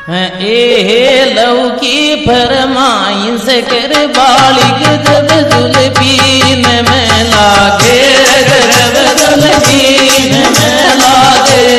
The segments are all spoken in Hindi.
ए लव की फरमाइश कर बालिग जब जुल्फीन में लागे, जब जुल्फीन में लागे।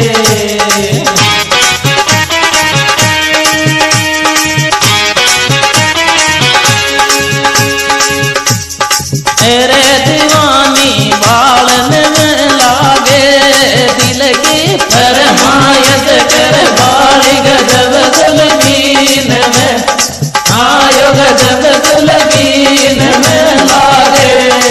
तेरे दीवानी बालन में लागे, दिल की फरमाइश कर बालिग जब जुल्फीन में आयो, जब जुल्फीन में लागे।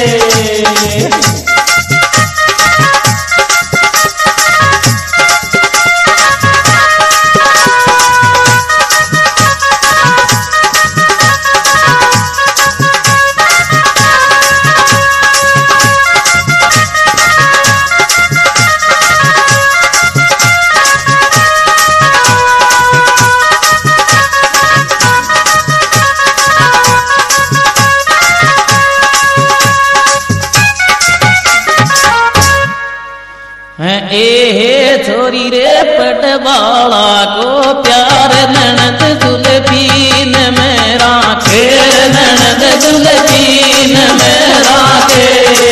ए छोरी रे पटवाला को प्यार ननद जुल्फीन में राखे, ननद जुल्फीन में राखे।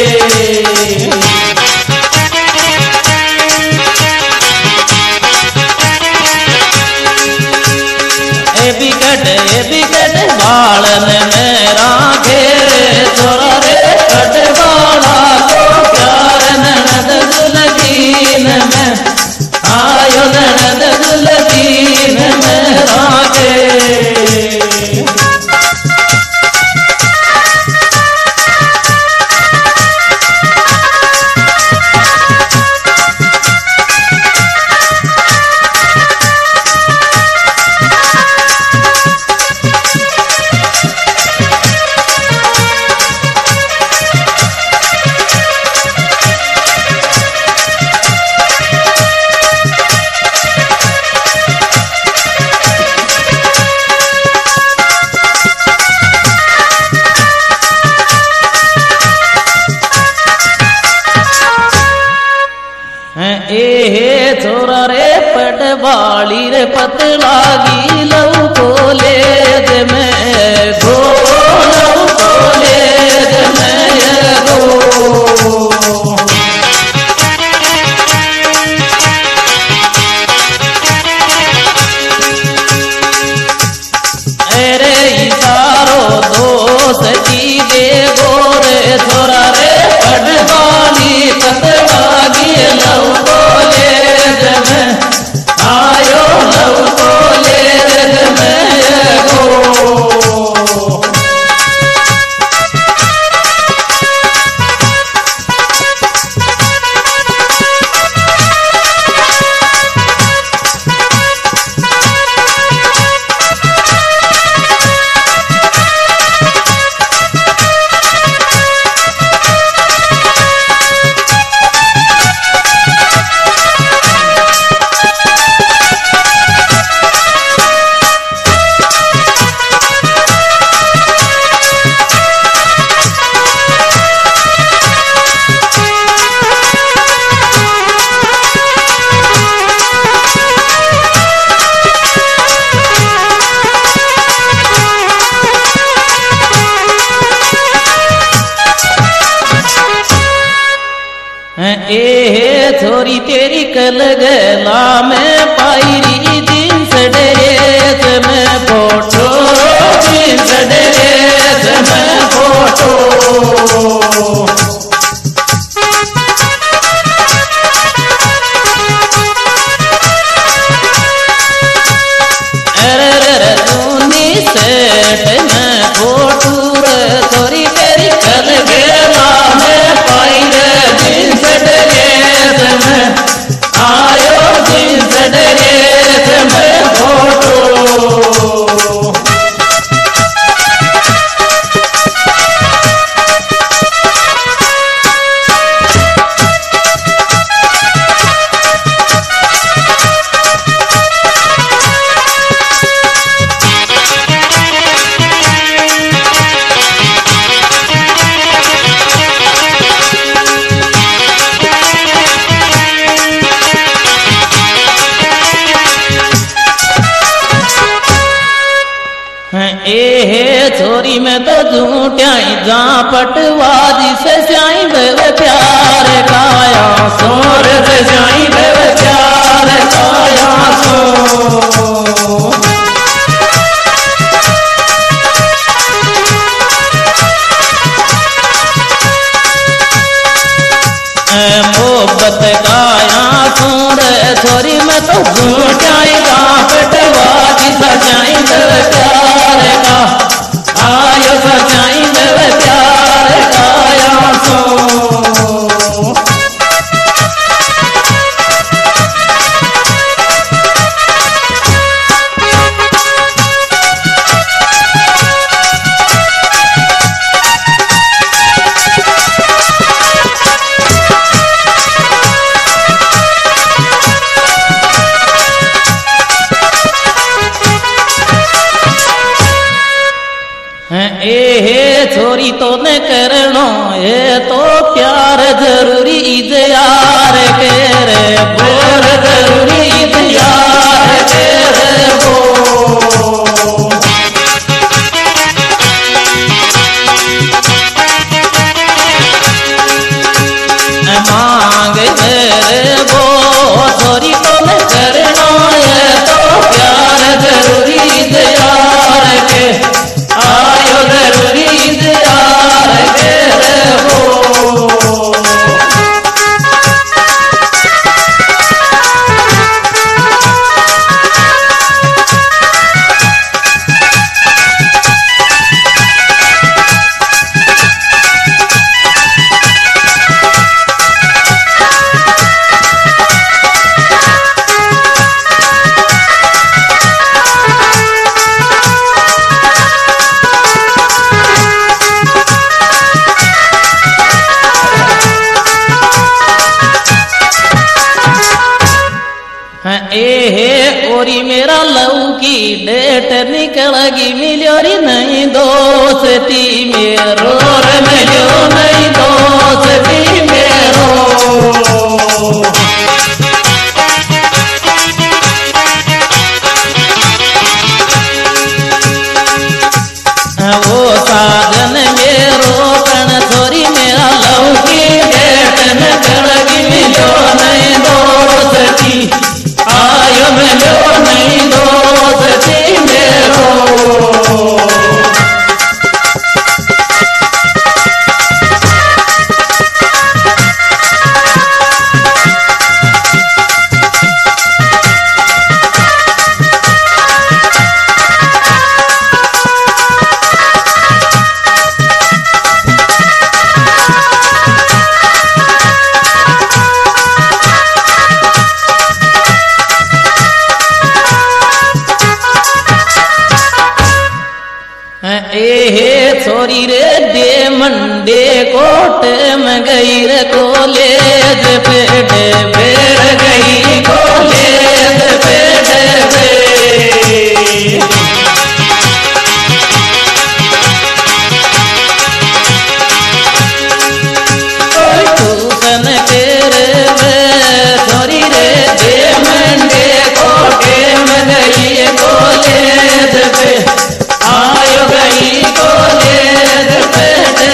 ए बिकट बालन में राखे, छोरा रे पटवाला को प्यार ननद जुल्फीन में आयो, ननद जुल्फीन में राखे। ए छोरा रे पटवाली रे पतलागी लव कॉलेज में गो, लव कॉलेज में गो। अरे इशारो दोस्त की दे गोरे, छोरा रे पटवाली पतलागी लव कॉलेज में आयो, लव कॉलेज में गो। ए छोरी तेरी कल गला में पायरी जींस ड्रेस में फोटो, जींस ड्रेस में फोटो। अरे दूनी सेट में फोटो रे, छोरी तेरी कल गला में पायरी जींस ड्रेस में आयो, जींस ड्रेस छोरी में तो झूठ्याई जा पटवाजी से स्याई बेव प्यार काया सोर से स्याई बेव प्यार काया सो मोहब्बत काया सोर छोरी में तो झूठ्याई जा पटवाजी सजाई बेव प्यार का आयो सजाई बेव प्यार काया सो छोरी तो न करनो ये तो प्यार जरूरी इजहार के रे बोर जरूरी इजहार के रे वो मांग रे वो छोरी तो न करनो ये तो प्यार जरूरी इजहार के आयो जरूरी इजहार के रे वो ओरी मेरा लव की डेट निकलगी मिलोरी नहीं दोस्ती मेरो रे मिलो नहीं दोस्ती मेरो वो साजन मेरो कण छोरी मेरा लव की डेट निकलगी मिलो नहीं दोस्ती आयो मिलो नहीं दोस्ती मेरो छोरी रे दे मंडे कोट में गई रे कॉलेज पेटे बेर गई कॉलेज पेटे टूसन के रे छोरी रे दे मंडे कोटे में गई कॉलेज पे आयो गई कॉलेज पेटे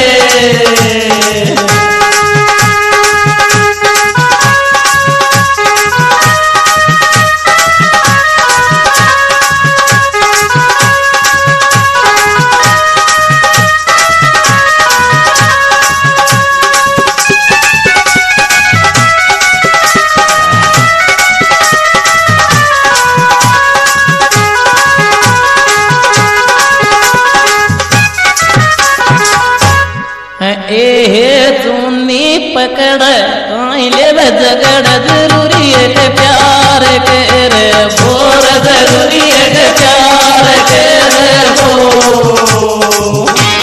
पकड़ ले झगड़ जरूरी है के प्यार के रे बोर जरूरी है के प्यार के रे वो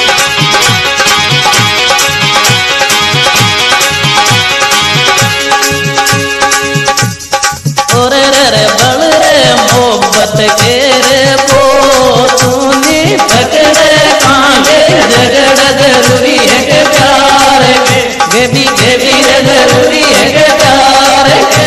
और रे बल रे मोहब्बत के रे वो तूने पकड़े कांगे झगड़ जरूरी है के प्यार के भी रे जरूरी है के प्यार के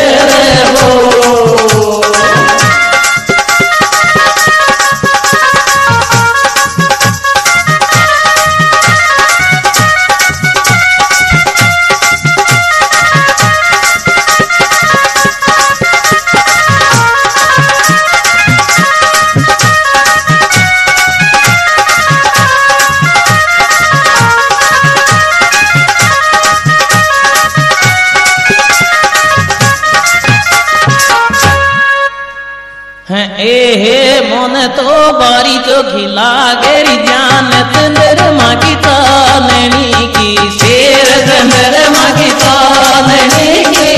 हे मोन तो बारी जो खिला गेरी जानत नरमा की तालनी की शेर नरमा की तालनी की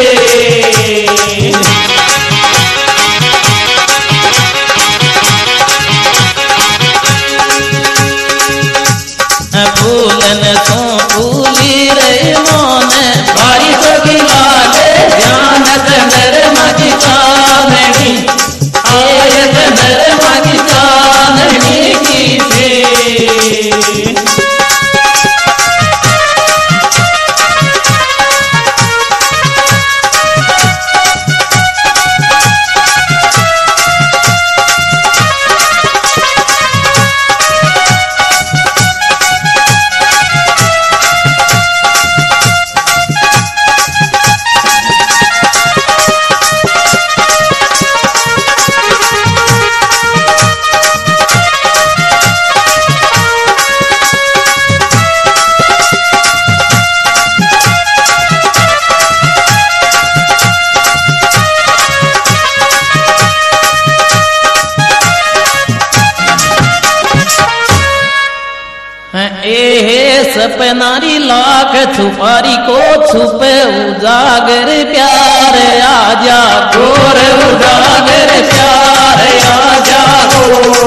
फूलन सो फूली रे मोन बारी जो खिला गे जानत नरमा की तालनी आयत नरमा की तालनी की सपनारी लाख छुपारी को छुपे उजागर प्यार आजा गोर उजागर प्यार आजा गो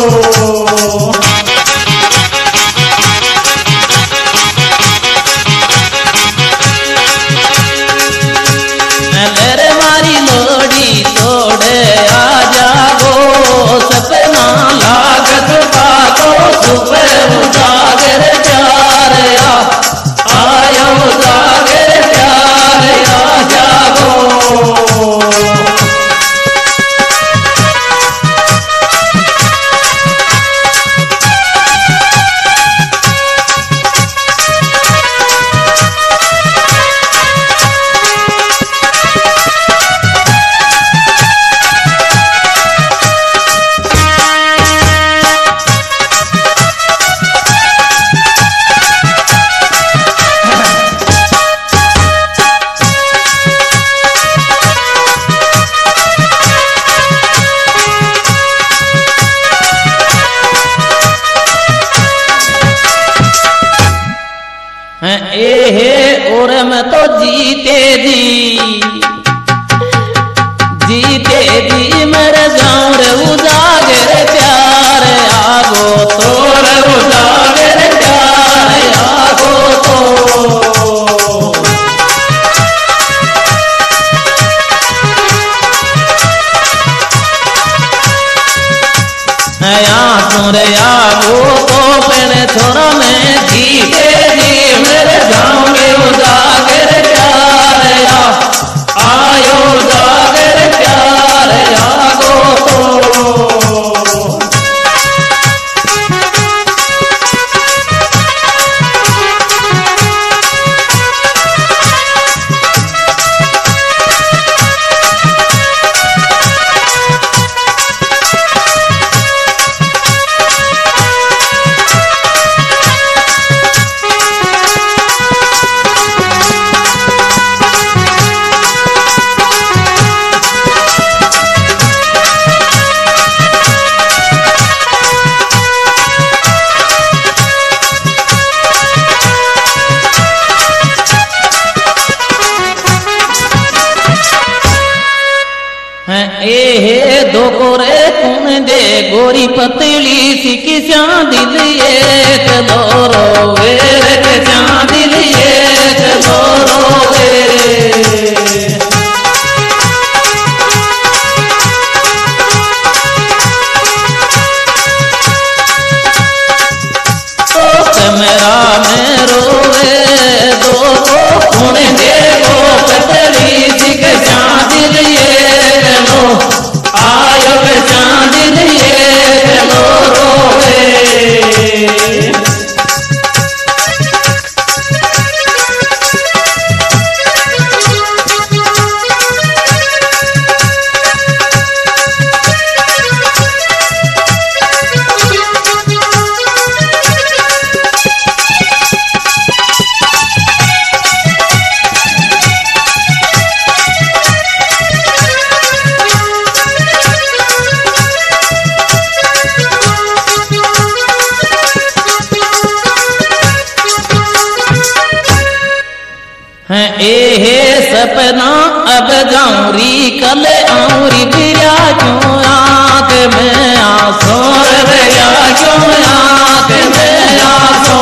नगर मारी लोड़ी तोड़े आजा गो सपना लाख छुपा को छुपे उजागर प्यार आयो जागे प्यार आजा गो और मैं तो जीते जी मर जाऊं रे उजागर प्यार आगो तोर उजागर प्यार आगो तो रे आगो तो पेड़ छोरा में जीते जी मर जाऊं रे उजागर प्यार आयो जागर प्यार आगो तो दो गोरे कुन दे गोरी पतली सी किस्या दिल एक दोरो वेरे किस्या दिल एक दोरो वेरे तो कमरा में रोवे दो कुन दे गो पतली सी किस्या दिल एक लो आयो चांद लिए लो रोवे सपना अब जाऊं री कल आऊं री बिया क्यों आंख में आंसू रे बिया क्यों आंख में आंसू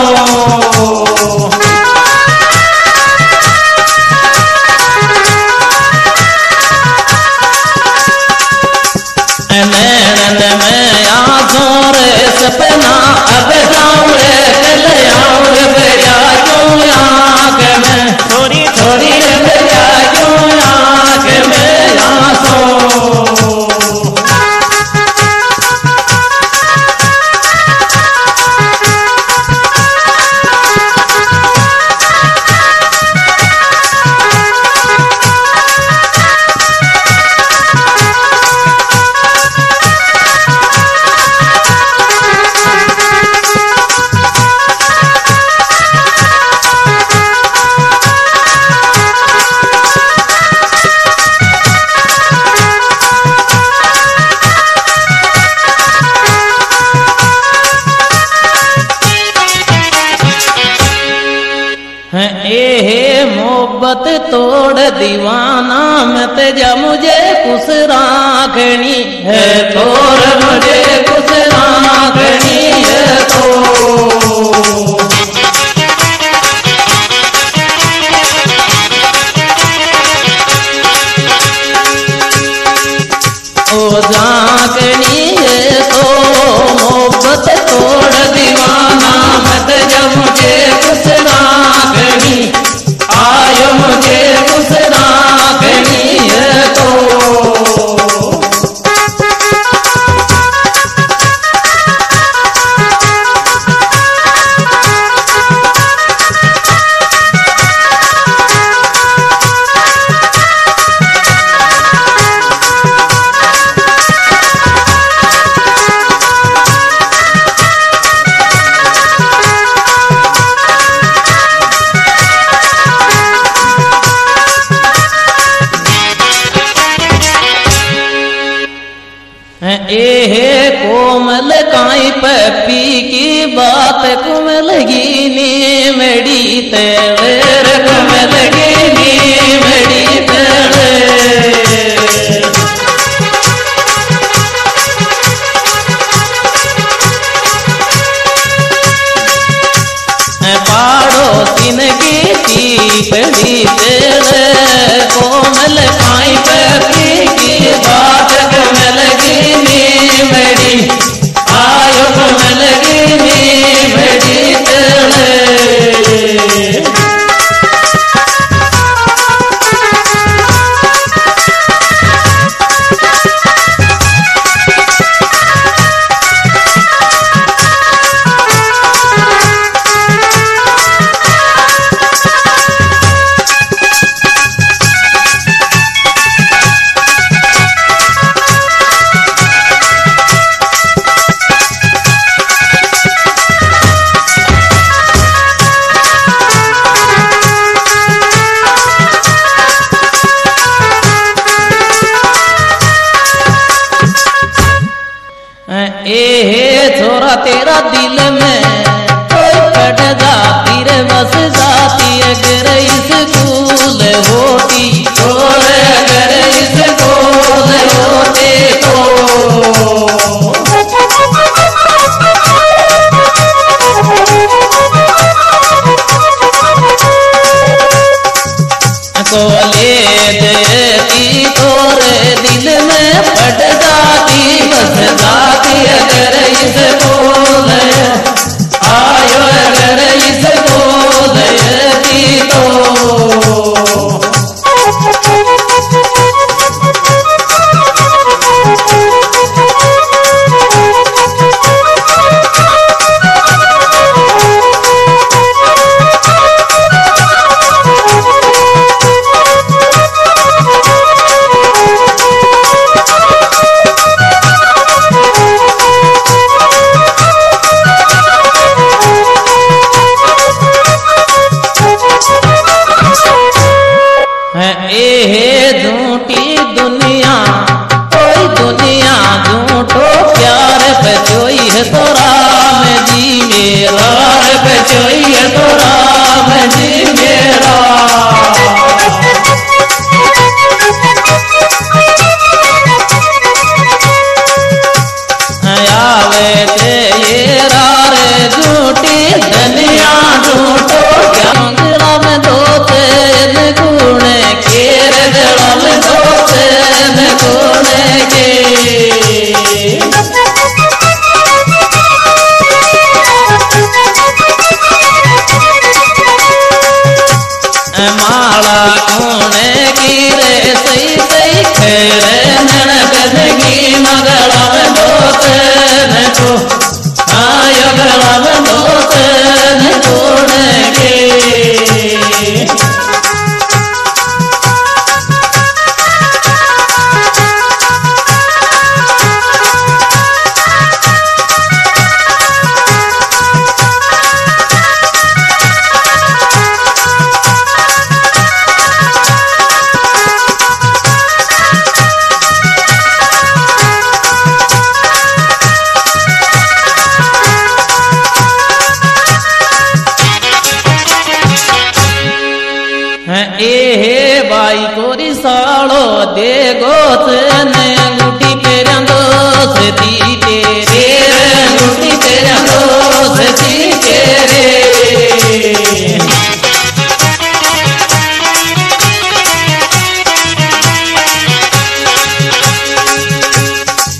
नैनन में आंसू रे सपना अब जाऊं रे कल आऊं रे बिया क्यों आंख में थोड़ी थोड़ी रे बिया क्यों आंख में आंसू मोहब्बत तोड़ दीवाना मत जा मुझे कुछ राखनी है तोड़ मुझे कुछ राखनी है तो ओ राखनी है तो मोहब्बत तोड़ दीवाना मत जा मुझे कुछ राखनी आयो मुझे कुछ राखनी है तो कोमल काई पपी की बात कुमल गिनी मेरी तेर कुमल गिनी मेरी तेरे पाड़ोसिन की पड़ी तेरे कोमल काई पपी की बात कुमल गिनी मेरी आयो कुमल गिनी मेरी तेरे छोरा तेरा दिल में कोई कट जाती रे बस जाती अगर स्कूल होती और अगर स्कूल होते तो ले देती तोरे दिल में फट जाती बस जाती अगर स्कूल आयो अगर स्कूल तो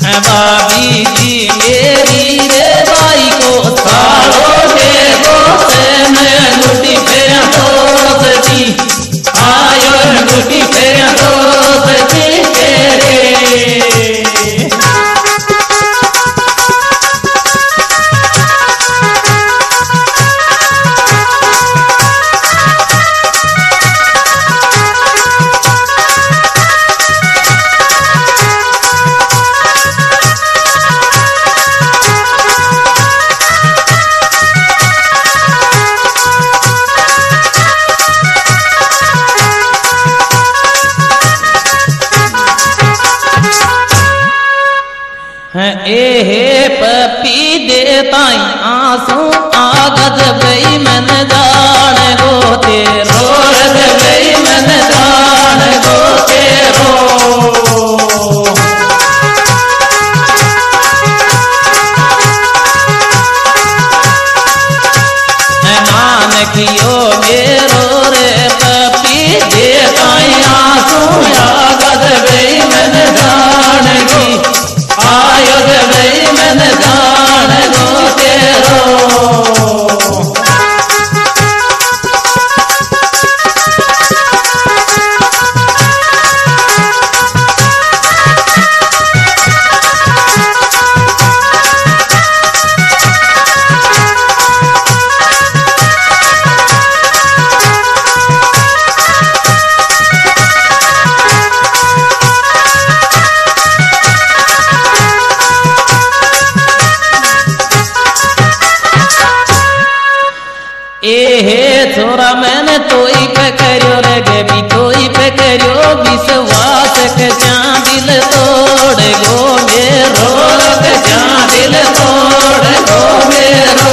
भाभी जी मेरी रे भाई को सालों के दोस्त में अंगूठी फेरा दोस्त जी आयो अंगूठी फेरा दोस्त जी तेरे ए पपी देताई आंसू आगज गई मन जान गो तेरो रज गई मन जान गो तेरो नानकियो मेरो रे पपी देताई आंसू आगज गई मन जान गई आयोग गई मन जान गो तेरो छोरा मैंने तोई पे करियो रे गे भी तोई पे करियो विश्वास के जा दिल तोड़ गो मेरो के जा दिल तोड़ गो मेरो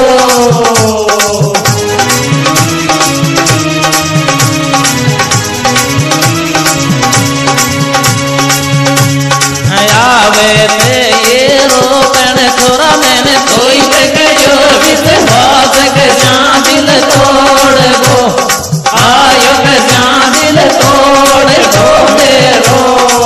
आवे ते ये रोकन छोरा मैंने तोई पे करियो विश्वास के जा दिल तोड़ गो आयो जा दिल तोड़ गो मेरो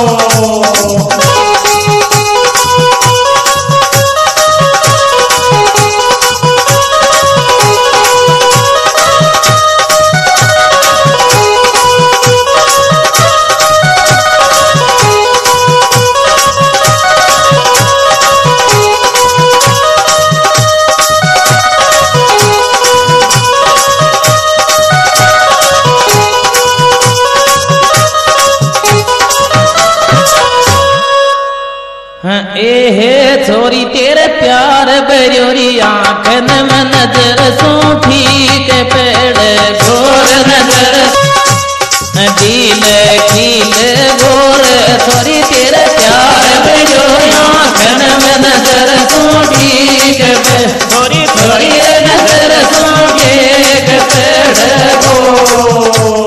छोरी तेरे प्यार बरियोरी आंखन में नजर सूठी के पेड़ गोर नजर दिल खिल गोर छोरी तेरे प्यार बरियोरी आंखन में नजर सूठी के पेड़ छोरी छोरी नजर सूठी के पेड़ गो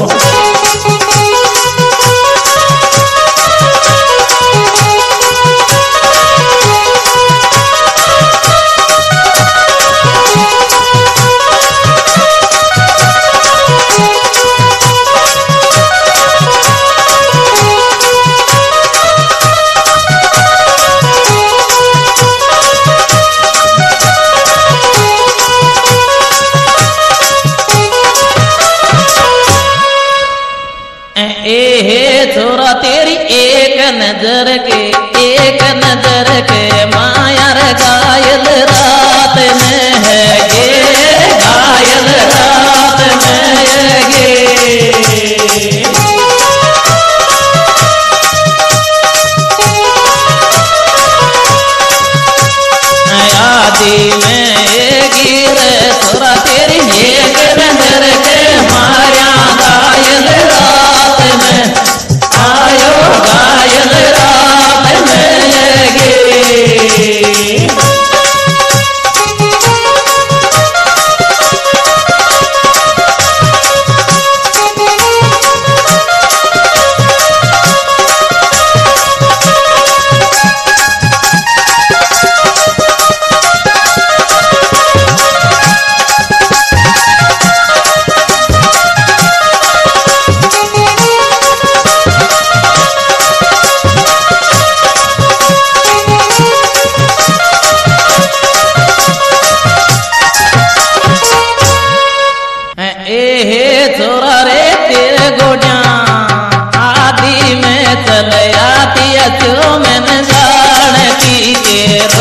छोरा तेरी एक नजर के माया रे घायल रात में है गे घायल रात में है गे आदि में गिर छोरा तेरी एक नजर के माया घायल रात में आयो घायल रात में गे के